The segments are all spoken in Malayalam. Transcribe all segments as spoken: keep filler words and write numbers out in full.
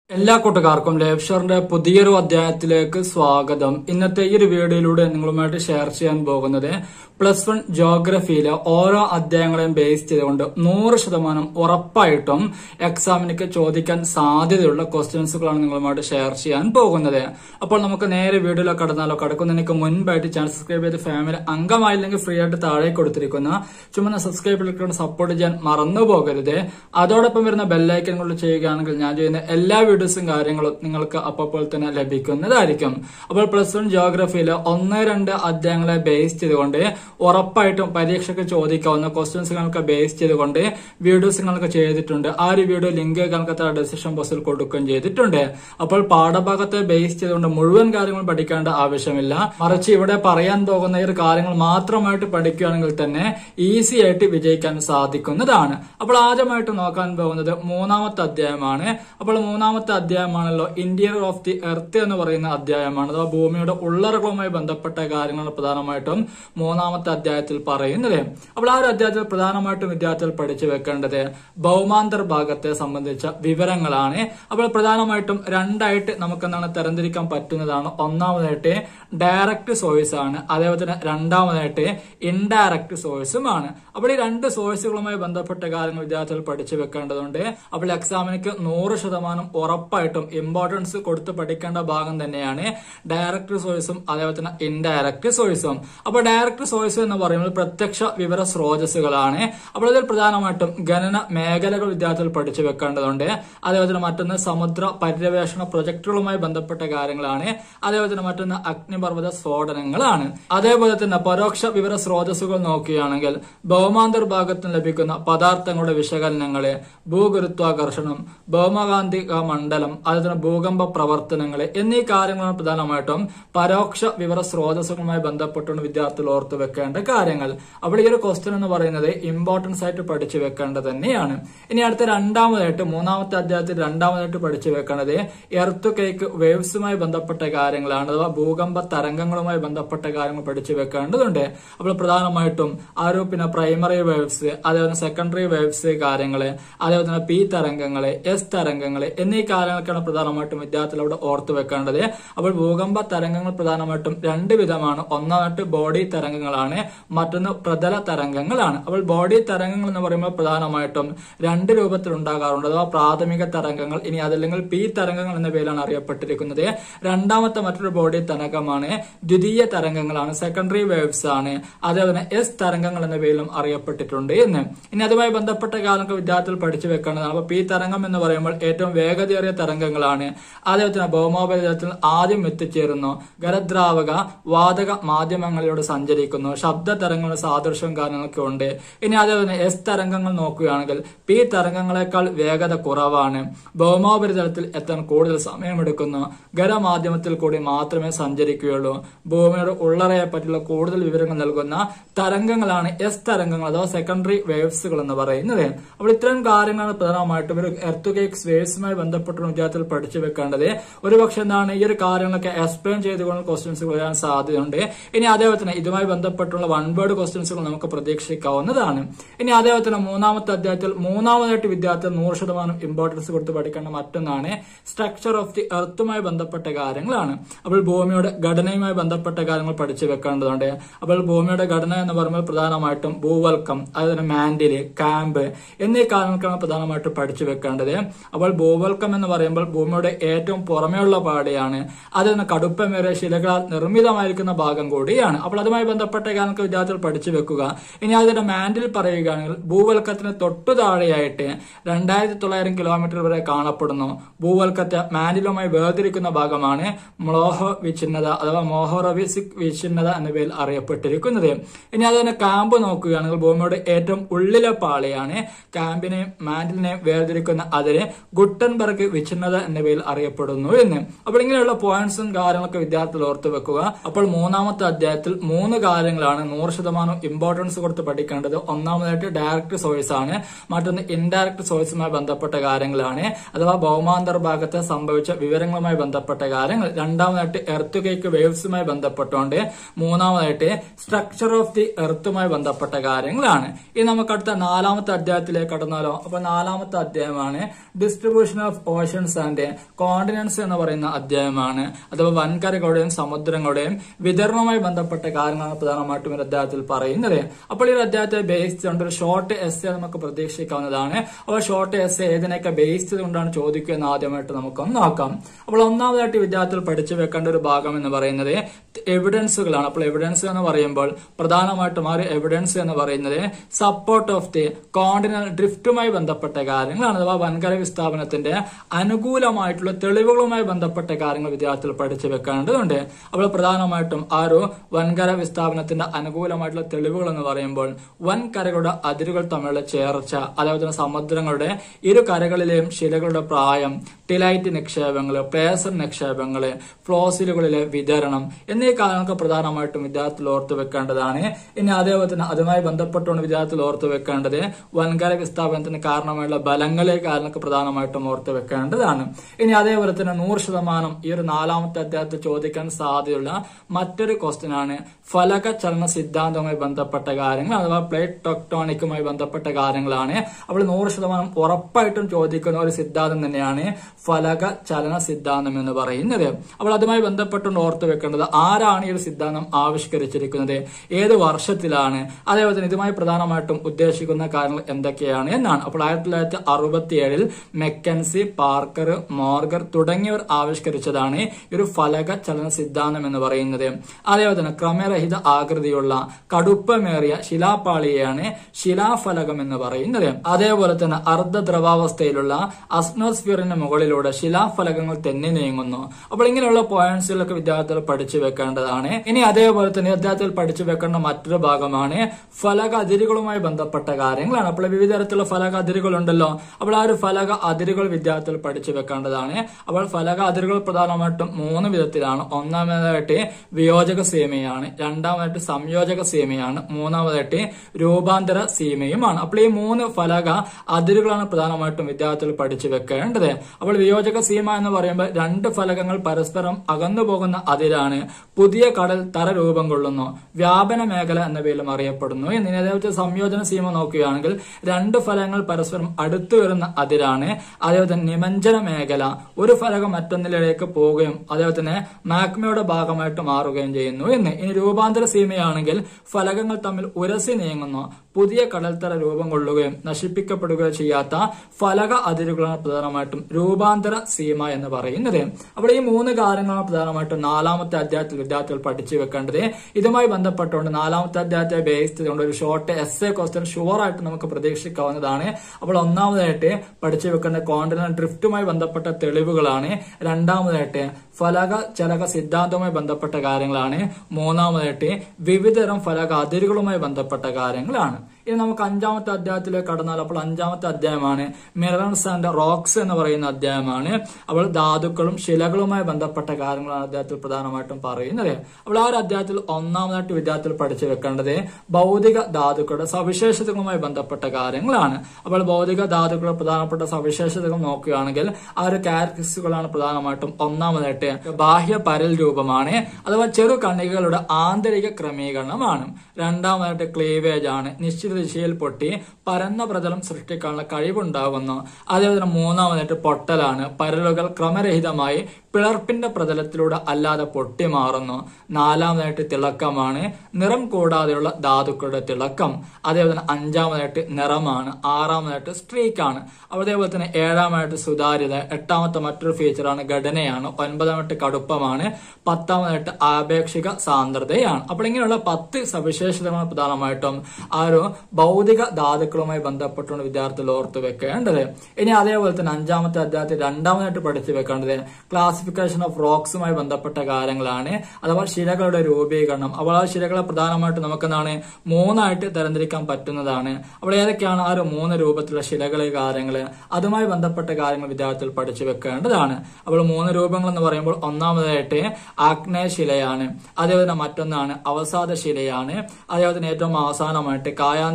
എല്ലാ കൂട്ടുകാർക്കും ലേബ്ഷറിന്റെ പുതിയൊരു അധ്യായത്തിലേക്ക് സ്വാഗതം. ഇന്നത്തെ ഈ ഒരു വീഡിയോയിലൂടെ നിങ്ങളുമായിട്ട് ഷെയർ ചെയ്യാൻ പോകുന്നത് പ്ലസ് വൺ ജോഗ്രഫിയിലെ ഓരോ അധ്യായങ്ങളെയും ബേസ് ചെയ്തുകൊണ്ട് നൂറ് ശതമാനം ഉറപ്പായിട്ടും എക്സാമിനൊക്കെ ചോദിക്കാൻ സാധ്യതയുള്ള ക്വസ്റ്റ്യൻസുകളാണ് നിങ്ങളുമായിട്ട് ഷെയർ ചെയ്യാൻ പോകുന്നത്. അപ്പോൾ നമുക്ക് നേരെ വീഡിയോയിലേക്ക് കടന്നാലോ? കടക്കുന്നതിനൊക്കെ മുൻപായിട്ട് ചാനൽ സബ്സ്ക്രൈബ് ചെയ്ത് ഫാമിലി അംഗമായില്ലെങ്കിൽ ഫ്രീ ആയിട്ട് താഴെ കൊടുത്തിരിക്കുന്ന ചുമന്ന സബ്സ്ക്രൈബ് ക്ലിക്ക് സപ്പോർട്ട് ചെയ്യാൻ മറന്നു പോകരുത്. അതോടൊപ്പം വരുന്ന ബെല്ലൈക്കൻ കൊണ്ട് ചെയ്യുകയാണെങ്കിൽ ഞാൻ ചെയ്യുന്ന എല്ലാ വീഡിയോസും കാര്യങ്ങളും നിങ്ങൾക്ക് അപ്പോൾ തന്നെ ലഭിക്കുന്നതായിരിക്കും. അപ്പോൾ പ്ലസ് വൺ ജോഗ്രഫിയിലെ ഒന്ന് രണ്ട് അധ്യായങ്ങളെ ബേസ് ചെയ്തുകൊണ്ട് ഉറപ്പായിട്ടും പരീക്ഷയ്ക്ക് ചോദിക്കാവുന്ന ക്വസ്റ്റ്യൻസുകളൊക്കെ ബേസ് ചെയ്തുകൊണ്ട് വീഡിയോസ് നിങ്ങൾക്ക് ചെയ്തിട്ടുണ്ട്. ആ ഒരു വീഡിയോ ലിങ്ക് നിങ്ങൾക്ക് ഡിസ്ക്രിപ്ഷൻ ബോക്സിൽ കൊടുക്കുകയും ചെയ്തിട്ടുണ്ട്. അപ്പോൾ പാഠഭാഗത്തെ ബേസ് ചെയ്തുകൊണ്ട് മുഴുവൻ കാര്യങ്ങൾ പഠിക്കേണ്ട ആവശ്യമില്ല. മറിച്ച് ഇവിടെ പറയാൻ പോകുന്ന ഈ ഒരു കാര്യങ്ങൾ മാത്രമായിട്ട് പഠിക്കുകയാണെങ്കിൽ തന്നെ ഈസി ആയിട്ട് വിജയിക്കാൻ സാധിക്കുന്നതാണ്. അപ്പോൾ ആദ്യമായിട്ട് നോക്കാൻ പോകുന്നത് മൂന്നാമത്തെ അധ്യായമാണ്. അപ്പോൾ മൂന്നാമത്തെ അധ്യായമാണല്ലോ ഇന്റീരിയർ ഓഫ് ദി എർത്ത് എന്ന് പറയുന്ന അധ്യായമാണ്. അഥവാ ഭൂമിയുടെ ഉള്ളറകളുമായി ബന്ധപ്പെട്ട കാര്യങ്ങൾ പ്രധാനമായിട്ടും മൂന്നാമത്തെ അധ്യായത്തിൽ പറയുന്നത്. അപ്പോൾ ആ ഒരു അധ്യായത്തിൽ പ്രധാനമായിട്ടും വിദ്യാർത്ഥികൾ പഠിച്ചു വെക്കേണ്ടത് ഭൗമാന്തർ ഭാഗത്തെ സംബന്ധിച്ച വിവരങ്ങളാണ്. അപ്പോൾ പ്രധാനമായിട്ടും രണ്ടായിട്ട് നമുക്ക് എന്താണ് തരംതിരിക്കാൻ പറ്റുന്നതാണ്. ഒന്നാമതായിട്ട് ഡയറക്റ്റ് സോഴ്സ് ആണ്, അതേപോലെ തന്നെ രണ്ടാമതായിട്ട് ഇൻഡയറക്റ്റ് സോഴ്സുമാണ്. അപ്പോൾ ഈ രണ്ട് സോഴ്സുകളുമായി ബന്ധപ്പെട്ട കാര്യങ്ങൾ വിദ്യാർത്ഥികൾ പഠിച്ചു വെക്കേണ്ടതുണ്ട്. അപ്പോൾ എക്സാമിനക്ക് നൂറ് ശതമാനം ഉറപ്പായിട്ടും ഇമ്പോർട്ടൻസ് കൊടുത്ത് പഠിക്കേണ്ട ഭാഗം തന്നെയാണ് ഡയറക്റ്റ് സോഴ്സും അതേപോലെ തന്നെ ഇൻഡയറക്റ്റ് സോഴ്സും. അപ്പോൾ ഡയറക്റ്റ് സോഴ്സ് എന്ന് പറയുന്നത് പ്രത്യക്ഷ വിവര സ്രോതസ്സുകളാണ്. അപ്പോൾ ഇതിൽ പ്രധാനമായിട്ടും ഖനന മേഖലകൾ വിദ്യാർത്ഥികൾ പഠിച്ചു വെക്കേണ്ടതുണ്ട്. അതേപോലെ തന്നെ മറ്റൊന്ന് സമുദ്ര പര്യവേഷണ പ്രൊജക്ടുകളുമായി ബന്ധപ്പെട്ട കാര്യങ്ങളാണ്. അതേപോലെ തന്നെ മറ്റൊന്ന് അഗ്നിപർവ്വത സ്ഫോടനങ്ങളാണ്. അതേപോലെ തന്നെ പരോക്ഷ വിവര സ്രോതസ്സുകൾ നോക്കുകയാണെങ്കിൽ ഭൗമാന്തർ ഭാഗത്ത് ലഭിക്കുന്ന പദാർത്ഥങ്ങളുടെ വിശകലനങ്ങള്, ഭൂഗുരുത്വാകർഷണം, ഭൗമകാന്തിക മണ്ഡലം, അതുപോലെ തന്നെ ഭൂകമ്പ പ്രവർത്തനങ്ങൾ എന്നീ കാര്യങ്ങളാണ് പ്രധാനമായിട്ടും പരോക്ഷ വിവര സ്രോതസ്സുകളുമായി ബന്ധപ്പെട്ടുകൊണ്ട് വിദ്യാർത്ഥികൾ ഓർത്തു വെക്കേണ്ട കാര്യങ്ങൾ. അപ്പോൾ ഈ ഒരു ക്വസ്റ്റ്യൻ എന്ന് പറയുന്നത് ഇമ്പോർട്ടൻസ് ആയിട്ട് പഠിച്ചു വെക്കേണ്ടത് തന്നെയാണ്. ഇനി അടുത്ത രണ്ടാമതായിട്ട് മൂന്നാമത്തെ അധ്യായത്തിൽ രണ്ടാമതായിട്ട് പഠിച്ചു വെക്കേണ്ടത് എർത്ത് കേക്ക് വേവ്സുമായി ബന്ധപ്പെട്ട കാര്യങ്ങളാണ്. അഥവാ ഭൂകമ്പ തരംഗങ്ങളുമായി ബന്ധപ്പെട്ട കാര്യങ്ങൾ പഠിച്ചു വെക്കേണ്ടതുണ്ട്. അപ്പോൾ പ്രധാനമായിട്ടും ആ ഒരു പിന്നെ പ്രൈമറി വേവ്സ്, അതേപോലെ സെക്കൻഡറി വേവ്സ് കാര്യങ്ങള്, അതേപോലെ തന്നെ പി തരംഗങ്ങള്, എസ് തരംഗങ്ങള് എന്നീ കാര്യങ്ങളൊക്കെയാണ് പ്രധാനമായിട്ടും വിദ്യാർത്ഥികൾ അവിടെ ഓർത്തു വെക്കേണ്ടത്. അപ്പോൾ ഭൂകമ്പ തരംഗങ്ങൾ പ്രധാനമായിട്ടും രണ്ട് വിധമാണ്. ഒന്നാമത്തെ ബോഡി തരംഗങ്ങളാണ്, മറ്റൊന്ന് പ്രതല തരംഗങ്ങളാണ്. അപ്പോൾ ബോഡി തരംഗങ്ങൾ എന്ന് പറയുമ്പോൾ പ്രധാനമായിട്ടും രണ്ട് രൂപത്തിൽ ഉണ്ടാകാറുണ്ട്. അഥവാ പ്രാഥമിക തരംഗങ്ങൾ, ഇനി അതല്ലെങ്കിൽ പി തരംഗങ്ങൾ എന്ന പേരിലാണ് അറിയപ്പെട്ടിരിക്കുന്നത്. രണ്ടാമത്തെ മറ്റൊരു ബോഡി തരംഗമാണ് ദ്വിതീയ തരംഗങ്ങളാണ്, സെക്കൻഡറി വേവ്സ് ആണ്. അതേപോലെ തന്നെ എസ് തരംഗങ്ങൾ എന്ന പേരിലും അറിയപ്പെട്ടിട്ടുണ്ട് എന്ന്. ഇനി അതുമായി ബന്ധപ്പെട്ട കാര്യങ്ങൾ വിദ്യാർത്ഥികൾ പഠിച്ചു വെക്കേണ്ടതാണ്. അപ്പൊ പി തരംഗം എന്ന് പറയുമ്പോൾ ഏറ്റവും വേഗതയേറിയ തരംഗങ്ങളാണ്. അതേപോലെ തന്നെ ഭൗമോപരിതലത്തിൽ ആദ്യം എത്തിച്ചേരുന്നു, ഖരദ്രാവക വാതക മാധ്യമങ്ങളിലൂടെ സഞ്ചരിക്കുന്നു, ശബ്ദ തരംഗങ്ങളുടെ സാദൃശ്യം കാര്യങ്ങളൊക്കെ ഉണ്ട്. ഇനി അതേപോലെ എസ് തരംഗങ്ങൾ നോക്കുകയാണെങ്കിൽ പി തരംഗങ്ങളെക്കാൾ വേഗത കുറവാണ്, ഭൗമോപരിതലത്തിൽ എത്താൻ കൂടുതൽ സമയമെടുക്കുന്നു, ഖരമാധ്യമത്തിൽ കൂടി മാത്രമേ സഞ്ചരിക്കുകയുള്ളൂ, ഭൂമിയുടെ ഉള്ളറയെ പറ്റിയുള്ള കൂടുതൽ വിവരങ്ങൾ നൽകുന്ന തരംഗങ്ങളാണ് എസ് തരംഗങ്ങൾ അഥവാ സെക്കൻഡറി വേവ്സുകൾ എന്ന് പറയുന്നത്. അപ്പോൾ ഇത്തരം കാര്യങ്ങളാണ് പ്രധാനമായിട്ടും ഒരു എർത്ത് കേക്ക് വേവ്സുമായി ബന്ധപ്പെട്ട വിദ്യാർത്ഥികൾ പഠിച്ചു വെക്കേണ്ടത്. ഒരുപക്ഷെ എന്താണ് ഈ ഒരു കാര്യങ്ങളൊക്കെ എക്സ്പ്ലെയിൻ ചെയ്തുകൊണ്ട് ക്വസ്റ്റ്യൻസ് വരാൻ സാധ്യതയുണ്ട്. ഇനി അതേപോലെ തന്നെ ഇതുമായി ബന്ധപ്പെട്ടുള്ള വൺ വേർഡ് ക്വസ്റ്റ്യൻസുകൾ നമുക്ക് പ്രതീക്ഷിക്കാവുന്നതാണ്. ഇനി അതേപോലെ തന്നെ മൂന്നാമത്തെ അധ്യായത്തിൽ മൂന്നാമതായിട്ട് വിദ്യാർത്ഥികൾ നൂറ് ശതമാനം ഇമ്പോർട്ടൻസ് കൊടുത്ത് പഠിക്കേണ്ട മറ്റൊന്നാണ് സ്ട്രക്ചർ ഓഫ് ദി എർത്തുമായി ബന്ധപ്പെട്ട കാര്യങ്ങളാണ്. അപ്പോൾ ഭൂമിയുടെ ഘടനയുമായി ബന്ധപ്പെട്ട കാര്യങ്ങൾ പഠിച്ചു വെക്കേണ്ടതുണ്ട്. അപ്പോൾ ഭൂമിയുടെ ഘടന എന്ന് പറയുമ്പോൾ പ്രധാനമായിട്ടും ഭൂവൽക്കം, അതുപോലെ മാൻഡില്, കാമ്പ് എന്നീ കാര്യങ്ങൾക്കാണ് പ്രധാനമായിട്ടും പഠിച്ചു വെക്കേണ്ടത്. അപ്പോൾ ഭൂവൽക്കം എന്ന് പറയുമ്പോൾ ഭൂമിയുടെ ഏറ്റവും പുറമെയുള്ള പാടയാണ്, അതിൽ നിന്ന് കടുപ്പമേറിയ ശിലകളാൽ നിർമ്മിതമായിരിക്കുന്ന ഭാഗം കൂടിയാണ്. അപ്പോൾ അതുമായി ബന്ധപ്പെട്ട കാര്യങ്ങൾക്ക് വിദ്യാർത്ഥികൾ പഠിച്ചു വെക്കുക. ഇനി അതിന്റെ മാൻഡിൽ പറയുകയാണെങ്കിൽ ഭൂവൽക്കത്തിന് തൊട്ടു താഴെയായിട്ട് രണ്ടായിരത്തി തൊള്ളായിരം കിലോമീറ്റർ വരെ കാണപ്പെടുന്നു. ഭൂവൽക്കത്തെ മാൻഡിലുമായി വേർതിരിക്കുന്ന ഭാഗമാണ് മ്ലോഹ വിഛിന്നത അഥവാ മോഹോറവിസിക് വിഛിന്നത എന്ന പേരിൽ അറിയപ്പെട്ടിരിക്കുന്നത്. ഇനി അതുതന്നെ കാമ്പ് നോക്കുകയാണെങ്കിൽ ഭൂമിയുടെ ഏറ്റവും ഉള്ളിലെ പാളിയാണ്. കാമ്പിനെ മാൻഡിലിനെ വേർതിരിക്കുന്ന അതിന് ഗുട്ടൻബർഗ് വിഛിന്നത എന്ന പേരിൽ അറിയപ്പെടുന്നു എന്ന്. അപ്പോൾ ഇങ്ങനെയുള്ള പോയിന്റ്സും കാര്യങ്ങളൊക്കെ വിദ്യാർത്ഥികൾ ഓർത്തു വെക്കുക. അപ്പോൾ മൂന്നാമത്തെ അധ്യായത്തിൽ മൂന്ന് കാര്യങ്ങളാണ് നൂറ് ശതമാനം ഇമ്പോർട്ടൻസ് കൊടുത്ത് പഠിക്കേണ്ടത്. ഒന്നാമതായിട്ട് ഡയറക്റ്റ് സോഴ്സ് ആണ്, മറ്റൊന്ന് ഇൻഡയറക്റ്റ് സോഴ്സുമായി ബന്ധപ്പെട്ട കാര്യങ്ങളാണ്, അഥവാ ഭൗമാന്തർ ഭാഗത്ത് സംഭവിച്ച വിവരങ്ങളുമായി ബന്ധപ്പെട്ട കാര്യങ്ങൾ. രണ്ടാമതായിട്ട് എർത്ത് കേക്ക് വേവ്സുമായി ബന്ധപ്പെട്ടുകൊണ്ട്, മൂന്നാമതായിട്ട് സ്ട്രക്ചർ ഓഫ് ദി എർത്തുമായി ബന്ധപ്പെട്ട കാര്യങ്ങളാണ്. ഇനി നമുക്ക് അടുത്ത നാലാമത്തെ അധ്യായത്തിലേക്ക് കടന്നാലോ? അപ്പൊ നാലാമത്തെ അധ്യായമാണ് distribution of oceans and continents എന്ന് പറയുന്ന അധ്യായമാണ്. അഥവാ വൻകരകളുടെയും സമുദ്രങ്ങളുടെയും വിതരണവുമായി ബന്ധപ്പെട്ട കാര്യങ്ങളാണ് പ്രധാനമായിട്ടും ഈ അധ്യായത്തിൽ പറയുന്നത്. അപ്പോൾ ഈ അധ്യായത്തെ ബേസ് ചെയ്തുകൊണ്ട് ഒരു ഷോർട്ട് എസ്സേ നമുക്ക് പ്രതീക്ഷിക്കാവുന്നതാണ്. അപ്പോൾ ഷോർട്ട് എസ്സേ ഏതിനൊക്കെ ബേസ് ചെയ്തുകൊണ്ടാണ് ചോദിക്കുക എന്ന് ആദ്യമായിട്ട് നമുക്കൊന്ന് നോക്കാം. അപ്പോൾ ഒന്നാമതായിട്ട് വിദ്യാർത്ഥികൾ പഠിച്ചു വെക്കേണ്ട ഒരു ഭാഗം എന്ന് പറയുന്നത് എവിഡൻസുകളാണ്. അപ്പോൾ എവിഡൻസ് എന്ന് പറയുമ്പോൾ പ്രധാനമായിട്ടും ആ ഒരു എവിഡൻസ് എന്ന് പറയുന്നത് സപ്പോർട്ട് ഓഫ് ദി കോണ്ടിനൽ ഡ്രിഫ്റ്റുമായി ബന്ധപ്പെട്ട കാര്യങ്ങളാണ്. അഥവാ വൻകര വിസ്ഥാപനത്തിന്റെ അനുകൂലമായിട്ടുള്ള തെളിവുകളുമായി ബന്ധപ്പെട്ട കാര്യങ്ങൾ വിദ്യാർത്ഥികൾ പഠിച്ചു വെക്കേണ്ടതുണ്ട്. അപ്പോൾ പ്രധാനമായിട്ടും ആ ഒരു വൻകര വിസ്ഥാപനത്തിന്റെ അനുകൂലമായിട്ടുള്ള തെളിവുകൾ എന്ന് പറയുമ്പോൾ വൻകരകളുടെ അതിരുകൾ തമ്മിലുള്ള ചേർച്ച, അതേപോലെ തന്നെ സമുദ്രങ്ങളുടെ ഇരു കരകളിലെയും ശിലകളുടെ പ്രായം, ടിലൈറ്റ് നിക്ഷേപങ്ങള്, പ്ലേസർ നിക്ഷേപങ്ങള്, ഫ്ലോസിലുകളിലെ വിതരണം എന്നീ കാര്യങ്ങളൊക്കെ പ്രധാനമായിട്ടും വിദ്യാർത്ഥികൾ ഓർത്തു വെക്കേണ്ടതാണ്. ഇനി അതേപോലെ തന്നെ അതുമായി ബന്ധപ്പെട്ടുകൊണ്ട് വിദ്യാർത്ഥികൾ ഓർത്തു വെക്കേണ്ടത് വൻകര വിസ്ഥാപനത്തിന് കാരണമായുള്ള ബലങ്ങളെ കാര്യങ്ങളൊക്കെ പ്രധാനമായിട്ടും ഓർത്തു വെക്കേണ്ടതാണ്. ഇനി അതേപോലെ തന്നെ നൂറ് ശതമാനം ഈ ഒരു നാലാമത്തെ അധ്യായത്തിൽ ചോദിക്കാൻ സാധ്യതയുള്ള മറ്റൊരു ക്വസ്റ്റ്യൻ ആണ് ഫലക ചലന സിദ്ധാന്തവുമായി ബന്ധപ്പെട്ട കാര്യങ്ങൾ, അഥവാ പ്ലേറ്റ് ടെക്ടോണിക്കുമായി ബന്ധപ്പെട്ട കാര്യങ്ങളാണ്. അപ്പോൾ നൂറ് ശതമാനം ഉറപ്പായിട്ടും ചോദിക്കുന്ന ഒരു സിദ്ധാന്തം തന്നെയാണ് ഫലക ചലന സിദ്ധാന്തം എന്ന് പറയുന്നത്. അപ്പോൾ അതുമായി ബന്ധപ്പെട്ടുകൊണ്ട് ഓർത്തു വെക്കേണ്ടത് ആരാണ് ഈ ഒരു സിദ്ധാന്തം ആവിഷ്കരിച്ചിരിക്കുന്നത്, ഏത് വർഷത്തിലാണ്, അതേപോലെ തന്നെ ഇതുമായി പ്രധാനമായിട്ടും ഉദ്ദേശിക്കുന്ന കാര്യങ്ങൾ എന്തൊക്കെയാണ് എന്നാണ്. അപ്പോൾ ആയിരത്തി തൊള്ളായിരത്തി അറുപത്തി ഏഴിൽ മെക്കൻസി, പാർക്കർ, മോർഗർ തുടങ്ങിയവർ ആവിഷ്കരിച്ചതാണ് ഈ ഒരു ഫലക ചലന സിദ്ധാന്തം എന്ന് പറയുന്നത്. അതേപോലെ തന്നെ ക്രമരഹിത ആകൃതിയുള്ള കടുപ്പമേറിയ ശിലാപാളിയെയാണ് ശിലാഫലകം എന്ന് പറയുന്നത്. അതേപോലെ തന്നെ അർദ്ധദ്രവാവസ്ഥയിലുള്ള അസ്നോസ്ഫിയറിന് മുകളിലൂടെ ശിലാഫലകങ്ങൾ തെന്നി നീങ്ങുന്നു. അപ്പോൾ ഇങ്ങനെയുള്ള പോയിന്റ്സുകളൊക്കെ വിദ്യാർത്ഥികൾ പഠിച്ചു വെക്കേണ്ടതാണ്. ഇനി അതേപോലെ തന്നെ വിദ്യാർത്ഥികൾ പഠിച്ചു വെക്കേണ്ട മറ്റൊരു ഭാഗമാണ് ഫലക അതിരുകളുമായി ബന്ധപ്പെട്ട കാര്യങ്ങളാണ്. അപ്പോൾ വിവിധ തരത്തിലുള്ള ഫലക അതിരുകൾ ഉണ്ടല്ലോ. അപ്പോൾ ആ ഒരു ഫലക അതിരുകൾ വിദ്യാർത്ഥികൾ പഠിച്ചു വെക്കേണ്ടതാണ്. അപ്പോൾ ഫലക അതിരുകൾ പ്രധാനമായിട്ടും മൂന്ന് വിധത്തിലാണ്. ഒന്നാമതായിട്ട് വിയോജക സീമയാണ്, രണ്ടാമതായിട്ട് സംയോജക സീമയാണ്, മൂന്നാമതായിട്ട് രൂപാന്തര സീമയുമാണ്. അപ്പോൾ ഈ മൂന്ന് ഫലക അതിരുകളാണ് പ്രധാനമായിട്ടും വിദ്യാർത്ഥികൾ പഠിച്ചു വെക്കേണ്ടത്. അപ്പോൾ വിയോജക സീമ എന്ന് പറയുമ്പോൾ രണ്ട് ഫലകങ്ങൾ പരസ്പരം അകന്നു പോകുന്ന അതിരാണ്. പുതിയ കടൽ തറ രൂപം കൊള്ളുന്നു, വ്യാപന മേഖല എന്ന പേരിലും അറിയപ്പെടുന്നു. ഇനി അതേപോലെ സംയോജന സീമ നോക്കുകയാണെങ്കിൽ രണ്ട് ഫലകങ്ങൾ പരസ്പരം അടുത്തു വരുന്ന അതിരാണ്. അതേപോലെ തന്നെ നിമഞ്ജന മേഖല, ഒരു ഫലകം മറ്റൊന്നിലേക്ക് പോവുകയും അതേപോലെ തന്നെ മാഗ്മയുടെ ഭാഗമായിട്ട് മാറുകയും ചെയ്യുന്നു എന്ന്. ഇനി രൂപാന്തര സീമയാണെങ്കിൽ ഫലകങ്ങൾ തമ്മിൽ ഉരസി നീങ്ങുന്നു, പുതിയ കടൽത്തറ രൂപം കൊള്ളുകയും നശിപ്പിക്കപ്പെടുകയോ ചെയ്യാത്ത ഫലക അതിരുകളാണ് പ്രധാനമായിട്ടും രൂപാന്തര സീമ എന്ന് പറയുന്നത്. അപ്പോൾ ഈ മൂന്ന് കാര്യങ്ങളാണ് പ്രധാനമായിട്ടും നാലാമത്തെ അധ്യായത്തിൽ വിദ്യാർത്ഥികൾ പഠിച്ചു വെക്കേണ്ടത്. ഇതുമായി ബന്ധപ്പെട്ടുകൊണ്ട് നാലാമത്തെ അധ്യായത്തെ ബേസ് ചെയ്തുകൊണ്ട് ഒരു ഷോർട്ട് എസ്സേ ക്വസ്റ്റ്യൻ ഷുവർ ആയിട്ട് നമുക്ക് പ്രതീക്ഷിക്കാവുന്നതാണ്. അപ്പോൾ ഒന്നാമതായിട്ട് പഠിച്ചു വെക്കേണ്ട കോണ്ടിനൽ ഡ്രിഫ്റ്റുമായി ബന്ധപ്പെട്ട തെളിവുകളാണ്. രണ്ടാമതായിട്ട് ഫലക ചലക സിദ്ധാന്തവുമായി ബന്ധപ്പെട്ട കാര്യങ്ങളാണ്. മൂന്നാമതായിട്ട് വിവിധതരം ഫലക അതിരുകളുമായി ബന്ധപ്പെട്ട കാര്യങ്ങളാണ്. ഇനി നമുക്ക് അഞ്ചാമത്തെ അധ്യായത്തിലേക്ക് കടന്നാൽ അപ്പോൾ അഞ്ചാമത്തെ അധ്യായമാണ് മിനറൽസ് ആൻഡ് റോക്സ് എന്ന് പറയുന്ന അധ്യായമാണ്. അപ്പോൾ ധാതുക്കളും ശിലകളുമായി ബന്ധപ്പെട്ട കാര്യങ്ങളാണ് അധ്യായത്തിൽ പ്രധാനമായിട്ടും പറയുന്നത്. അപ്പോൾ ആ ഒരു അധ്യായത്തിൽ ഒന്നാമതായിട്ട് വിദ്യാർത്ഥികൾ പഠിച്ചു വെക്കേണ്ടത് ഭൗതിക ധാതുക്കളുടെ സവിശേഷതകളുമായി ബന്ധപ്പെട്ട കാര്യങ്ങളാണ്. അപ്പോൾ ഭൗതിക ധാതുക്കളുടെ പ്രധാനപ്പെട്ട സവിശേഷതകൾ നോക്കുകയാണെങ്കിൽ ആ ഒരു ക്യാരക്ടറിസ്റ്റുകളാണ് പ്രധാനമായിട്ടും ഒന്നാമതായിട്ട് ബാഹ്യ പരൽ രൂപമാണ്, അഥവാ ചെറു കണികകളുടെ ആന്തരിക ക്രമീകരണമാണ്. രണ്ടാമതായിട്ട് ക്ലീവേജ് ആണ്, നിശ്ചിത ദിശയിൽ പൊട്ടി പരന്ന പ്രതലം സൃഷ്ടിക്കാനുള്ള കഴിവുണ്ടാകുന്നു. അതേപോലെ തന്നെ മൂന്നാമതായിട്ട് പൊട്ടലാണ്, പരലുകൾ ക്രമരഹിതമായി പിളർപ്പിന്റെ പ്രതലത്തിലൂടെ അല്ലാതെ പൊട്ടി മാറുന്നു. നാലാമതായിട്ട് തിളക്കമാണ്, നിറം കൂടാതെയുള്ള ധാതുക്കളുടെ തിളക്കം. അതേപോലെ തന്നെ അഞ്ചാമതായിട്ട് നിറമാണ്, ആറാമതായിട്ട് സ്ട്രീക്ക് ആണ്. അതേപോലെ തന്നെ ഏഴാമതായിട്ട് സുതാര്യത, എട്ടാമത്തെ മറ്റൊരു ഫീച്ചറാണ് ഘടനയാണ്, ഒൻപതാമത്തെ കടുപ്പമാണ്, പത്താമതായിട്ട് ആപേക്ഷിക സാന്ദ്രതയാണ്. അപ്പോൾ ഇങ്ങനെയുള്ള പത്ത് സവിശേഷതകളാണ് പ്രധാനമായിട്ടും ആ ഒരു ഭൗതിക ധാതുക്കളുമായി ബന്ധപ്പെട്ടുകൊണ്ട് വിദ്യാർത്ഥികൾ ഓർത്തു വെക്കേണ്ടത്. ഇനി അതേപോലെ തന്നെ അഞ്ചാമത്തെ അധ്യായത്തിൽ രണ്ടാമതായിട്ട് പഠിച്ചു വെക്കേണ്ടത് ക്ലാസിഫിക്കേഷൻ ഓഫ് റോക്സുമായി ബന്ധപ്പെട്ട കാര്യങ്ങളാണ്, അഥവാ ശിലകളുടെ രൂപീകരണം. അപ്പോൾ ആ ശിലകളെ പ്രധാനമായിട്ട് നമുക്കെന്താണ് മൂന്നായിട്ട് തരംതിരിക്കാൻ പറ്റുന്നതാണ്. അപ്പോൾ ഏതൊക്കെയാണ് ആ ഒരു മൂന്ന് രൂപത്തിലുള്ള ശിലകളെ കാര്യങ്ങള്, അതുമായി ബന്ധപ്പെട്ട കാര്യങ്ങൾ വിദ്യാർത്ഥികൾ പഠിച്ചു വെക്കേണ്ടതാണ്. അപ്പോൾ മൂന്ന് രൂപങ്ങൾ എന്ന് പറയുമ്പോൾ ഒന്നാമതായിട്ട് ആഗ്നേയശിലയാണ്, അതേപോലെ തന്നെ മറ്റൊന്നാണ് അവസാദ ശിലയാണ്, അതേപോലെ തന്നെ ഏറ്റവും അവസാനമായിട്ട് കായാന്തര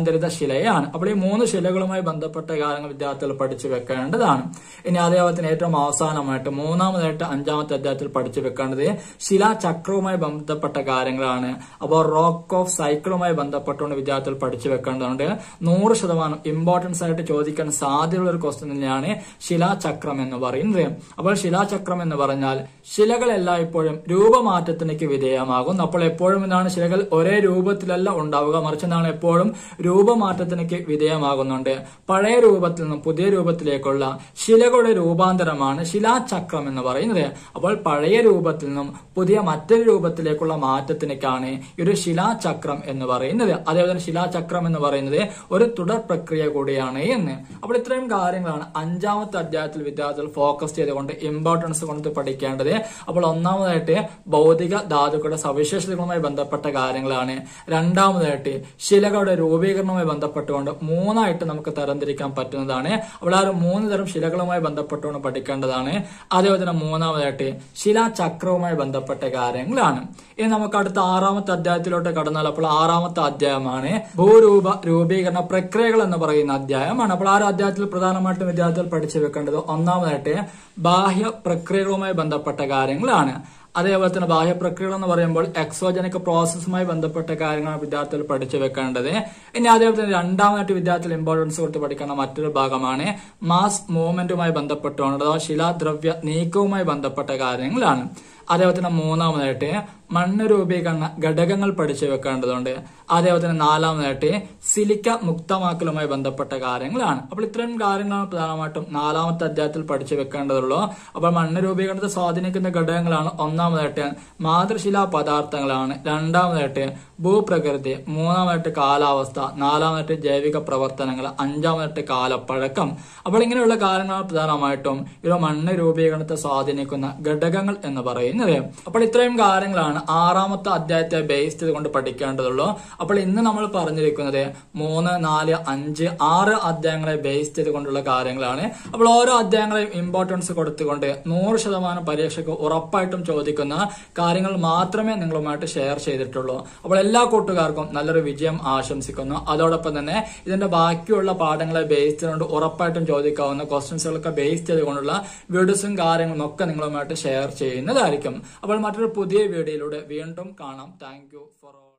രൂപാന്തരിത ശിലയാണ്. അപ്പോൾ ഈ മൂന്ന് ശിലകളുമായി ബന്ധപ്പെട്ട കാര്യങ്ങൾ വിദ്യാർത്ഥികൾ പഠിച്ചു വെക്കേണ്ടതാണ്. ഇനി അതേപോലെ ഏറ്റവും അവസാനമായിട്ട് മൂന്നാമതായിട്ട് അഞ്ചാമത്തെ അധ്യായത്തിൽ പഠിച്ചു വെക്കേണ്ടത് ശിലാചക്രവുമായി ബന്ധപ്പെട്ട കാര്യങ്ങളാണ്. അപ്പോൾ റോക്ക് ഓഫ് സൈക്കിളുമായി ബന്ധപ്പെട്ടുകൊണ്ട് വിദ്യാർത്ഥികൾ പഠിച്ചു വെക്കേണ്ടതുണ്ട്. നൂറ് ശതമാനം ഇമ്പോർട്ടൻസ് ആയിട്ട് ചോദിക്കാൻ സാധ്യതയുള്ള ഒരു ക്വസ്റ്റ്യൻ തന്നെയാണ് ശിലാചക്രം എന്ന് പറയുന്നത്. അപ്പോൾ ശിലാചക്രം എന്ന് പറഞ്ഞാൽ ശിലകൾ എല്ലായ്പ്പോഴും രൂപമാറ്റത്തിലേക്ക് വിധേയമാകും. അപ്പോൾ എപ്പോഴും എന്താണ് ശിലകൾ ഒരേ രൂപത്തിലല്ല ഉണ്ടാവുക, മറിച്ച് എന്താണ് എപ്പോഴും രൂപമാറ്റത്തിലേക്ക് വിധേയമാകുന്നുണ്ട്. പഴയ രൂപത്തിൽ നിന്നും പുതിയ രൂപത്തിലേക്കുള്ള ശിലകളുടെ രൂപാന്തരമാണ് ശിലാചക്രം എന്ന് പറയുന്നത്. അപ്പോൾ പഴയ രൂപത്തിൽ നിന്നും പുതിയ മറ്റൊരു രൂപത്തിലേക്കുള്ള മാറ്റത്തിനേക്കാണ് ഈ ഒരു ശിലാചക്രം എന്ന് പറയുന്നത്. അതേപോലെ ശിലാചക്രം എന്ന് പറയുന്നത് ഒരു തുടർ പ്രക്രിയ കൂടിയാണ് എന്ന്. അപ്പോൾ ഇത്രയും കാര്യങ്ങളാണ് അഞ്ചാമത്തെ അധ്യായത്തിൽ വിദ്യാർത്ഥികൾ ഫോക്കസ് ചെയ്തുകൊണ്ട് ഇമ്പോർട്ടൻസ് കൊണ്ട് പഠിക്കേണ്ടത്. അപ്പോൾ ഒന്നാമതായിട്ട് ഭൗതിക ധാതുക്കളുടെ സവിശേഷതകളുമായി ബന്ധപ്പെട്ട കാര്യങ്ങളാണ്. രണ്ടാമതായിട്ട് ശിലകളുടെ രൂപീകരണവുമായി ബന്ധപ്പെട്ടുകൊണ്ട് മൂന്നായിട്ട് നമുക്ക് തരംതിരിക്കാൻ പറ്റുന്നതാണ്. അപ്പോൾ ആ ഒരു മൂന്ന് തരം ശിലകളുമായി ബന്ധപ്പെട്ടുകൊണ്ട് പഠിക്കേണ്ടതാണ്. അതേപോലെ തന്നെ മൂന്നാമതായിട്ട് ശിലാചക്രവുമായി ബന്ധപ്പെട്ട കാര്യങ്ങളാണ്. ഇനി നമുക്ക് അടുത്ത ആറാമത്തെ അധ്യായത്തിലോട്ട് കടന്നാൽ അപ്പോൾ ആറാമത്തെ അധ്യായമാണ് ഭൂരൂപ രൂപീകരണ പ്രക്രിയകൾ എന്ന് പറയുന്ന അധ്യായമാണ്. അപ്പോൾ ആ ഒരു അധ്യായത്തിൽ പ്രധാനമായിട്ടും വിദ്യാർത്ഥികൾ പഠിച്ചു വെക്കേണ്ടത് ഒന്നാമതായിട്ട് ബാഹ്യ പ്രക്രിയകളുമായി ബന്ധപ്പെട്ട കാര്യങ്ങളാണ്. അതേപോലെ തന്നെ ബാഹ്യ പ്രക്രിയകൾ എന്ന് പറയുമ്പോൾ എക്സോജനിക് പ്രോസസ്സുമായി ബന്ധപ്പെട്ട കാര്യങ്ങളാണ് വിദ്യാർത്ഥികൾ പഠിച്ചു വെക്കേണ്ടത്. ഇനി അതേപോലെ തന്നെ രണ്ടാമതായിട്ട് വിദ്യാർത്ഥികൾ ഇമ്പോർട്ടൻസ് കൊടുത്ത് പഠിക്കേണ്ട മറ്റൊരു ഭാഗമാണ് മാസ് മൂവ്മെന്റുമായി ബന്ധപ്പെട്ടുകൊണ്ട് അഥവാ ശിലാദ്രവ്യ നീക്കവുമായി ബന്ധപ്പെട്ട കാര്യങ്ങളാണ്. അതേപോലെ തന്നെ മൂന്നാമതായിട്ട് മണ്ണ് രൂപീകരണ ഘടകങ്ങൾ പഠിച്ചു വെക്കേണ്ടതുണ്ട്. അതേപോലെ തന്നെ നാലാമതായിട്ട് സിലിക്ക മുക്തമാക്കലുമായി ബന്ധപ്പെട്ട കാര്യങ്ങളാണ്. അപ്പോൾ ഇത്രയും കാര്യങ്ങളാണ് പ്രധാനമായിട്ടും നാലാമത്തെ അധ്യായത്തിൽ പഠിച്ചു വെക്കേണ്ടതുള്ളൂ. അപ്പോൾ മണ്ണ് രൂപീകരണത്തെ സ്വാധീനിക്കുന്ന ഘടകങ്ങളാണ് ഒന്നാമതായിട്ട് മാതൃശിലാ പദാർത്ഥങ്ങളാണ്, രണ്ടാമതായിട്ട് ഭൂപ്രകൃതി, മൂന്നാമതായിട്ട് കാലാവസ്ഥ, നാലാമതായിട്ട് ജൈവിക പ്രവർത്തനങ്ങൾ, അഞ്ചാമതായിട്ട് കാലപ്പഴക്കം. അപ്പോൾ ഇങ്ങനെയുള്ള കാര്യങ്ങളാണ് പ്രധാനമായിട്ടും ഇത് മണ്ണ് രൂപീകരണത്തെ സ്വാധീനിക്കുന്ന ഘടകങ്ങൾ എന്ന് പറയുന്നത്. അപ്പോൾ ഇത്രയും കാര്യങ്ങളാണ് ആറാമത്തെ അധ്യായത്തെ ബേസ് ചെയ്തുകൊണ്ട് പഠിക്കേണ്ടതുള്ളൂ. അപ്പോൾ ഇന്ന് നമ്മൾ പറഞ്ഞിരിക്കുന്നത് മൂന്ന് നാല് അഞ്ച് ആറ് അധ്യായങ്ങളെ ബേസ് ചെയ്തുകൊണ്ടുള്ള കാര്യങ്ങളാണ്. അപ്പോൾ ഓരോ അധ്യായങ്ങളെയും ഇമ്പോർട്ടൻസ് കൊടുത്തുകൊണ്ട് നൂറ് ശതമാനം പരീക്ഷയ്ക്ക് ഉറപ്പായിട്ടും ചോദിക്കുന്ന കാര്യങ്ങൾ മാത്രമേ നിങ്ങളുമായിട്ട് ഷെയർ ചെയ്തിട്ടുള്ളൂ. അപ്പോൾ എല്ലാ കൂട്ടുകാർക്കും നല്ലൊരു വിജയം ആശംസിക്കുന്നു. അതോടൊപ്പം തന്നെ ഇതിന്റെ ബാക്കിയുള്ള പാഠങ്ങളെ ബേസ് ചെയ്തുകൊണ്ട് ഉറപ്പായിട്ടും ചോദിക്കാവുന്ന ക്വസ്റ്റ്യൻസുകളൊക്കെ ബേസ് ചെയ്തുകൊണ്ടുള്ള വീഡിയോസും കാര്യങ്ങളും ഒക്കെ നിങ്ങളുമായിട്ട് ഷെയർ ചെയ്യുന്നതായിരിക്കും. അപ്പോൾ മറ്റൊരു പുതിയ വീഡിയോയിലൂടെ വീണ്ടും കാണാം. Thank you for